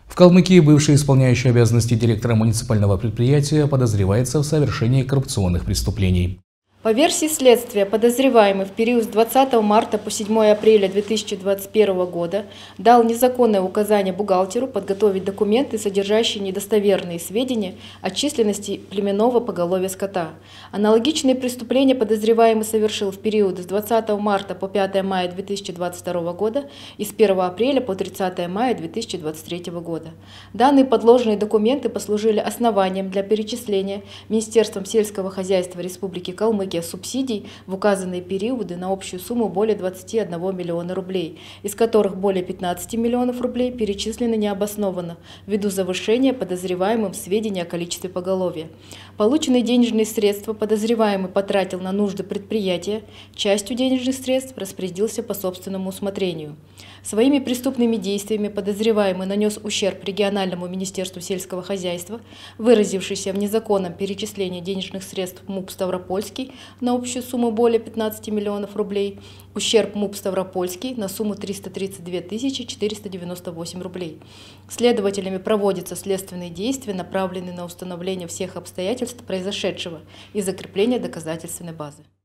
В Калмыкии бывший исполняющий обязанности директора муниципального предприятия подозревается в совершении коррупционных преступлений. По версии следствия, подозреваемый в период с 20 марта по 7 апреля 2021 года дал незаконное указание бухгалтеру подготовить документы, содержащие недостоверные сведения о численности племенного поголовья скота. Аналогичные преступления подозреваемый совершил в период с 20 марта по 5 мая 2022 года и с 1 апреля по 30 мая 2023 года. Данные подложные документы послужили основанием для перечисления Министерством сельского хозяйства Республики Калмыкия субсидий в указанные периоды на общую сумму более 21 миллиона рублей, из которых более 15 миллионов рублей перечислены необоснованно ввиду завышения подозреваемым сведений о количестве поголовья. Полученные денежные средства подозреваемый потратил на нужды предприятия, частью денежных средств распорядился по собственному усмотрению. Своими преступными действиями подозреваемый нанес ущерб региональному министерству сельского хозяйства, выразившийся в незаконном перечислении денежных средств МУП Ставропольский на общую сумму более 15 миллионов рублей, ущерб МУП Ставропольский на сумму 332 498 рублей. Следователями проводятся следственные действия, направленные на установление всех обстоятельств произошедшего и закрепление доказательственной базы.